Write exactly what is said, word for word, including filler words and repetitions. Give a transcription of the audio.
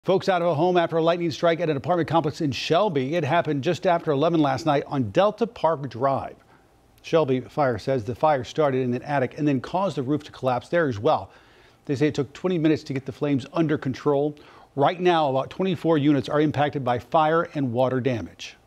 Folks out of a home after a lightning strike at an apartment complex in Shelby. It happened just after eleven last night on Delta Park Drive. Shelby Fire says the fire started in an attic and then caused the roof to collapse there as well. They say it took twenty minutes to get the flames under control. Right now, about twenty-four units are impacted by fire and water damage.